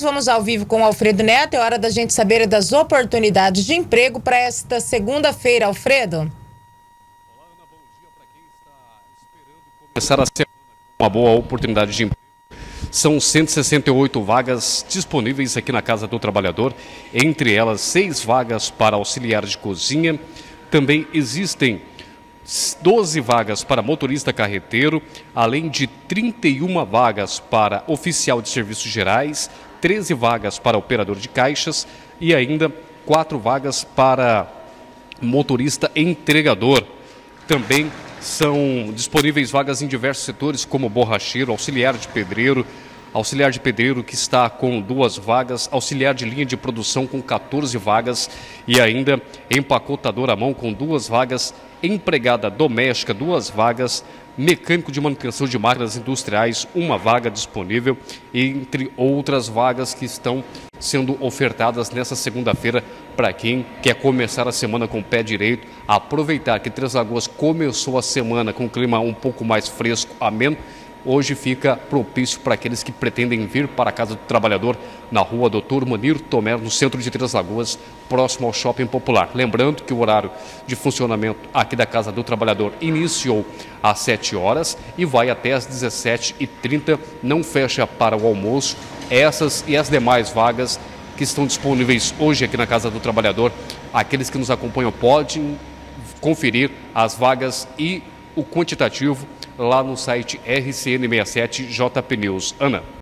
Vamos ao vivo com o Alfredo Neto. É hora da gente saber das oportunidades de emprego para esta segunda-feira, Alfredo. Olá, Ana, bom dia para quem está esperando começar a semana com uma boa oportunidade de emprego. São 168 vagas disponíveis aqui na Casa do Trabalhador, entre elas 6 vagas para auxiliar de cozinha. Também existem 12 vagas para motorista carreteiro, além de 31 vagas para oficial de serviços gerais, 13 vagas para operador de caixas e ainda 4 vagas para motorista entregador. Também são disponíveis vagas em diversos setores, como borracheiro, auxiliar de pedreiro que está com 2 vagas, auxiliar de linha de produção com 14 vagas e ainda empacotador à mão com 2 vagas, empregada doméstica 2 vagas, mecânico de manutenção de máquinas industriais 1 vaga disponível, entre outras vagas que estão sendo ofertadas nessa segunda-feira para quem quer começar a semana com o pé direito, aproveitar que Três Lagoas começou a semana com um clima um pouco mais fresco, ameno. Hoje fica propício para aqueles que pretendem vir para a Casa do Trabalhador na rua Dr. Manir Tomer, no centro de Três Lagoas, próximo ao Shopping Popular. Lembrando que o horário de funcionamento aqui da Casa do Trabalhador iniciou às 7 horas e vai até às 17h30, não fecha para o almoço. Essas e as demais vagas que estão disponíveis hoje aqui na Casa do Trabalhador, aqueles que nos acompanham podem conferir as vagas e o quantitativo lá no site RCN67 JP News. Ana.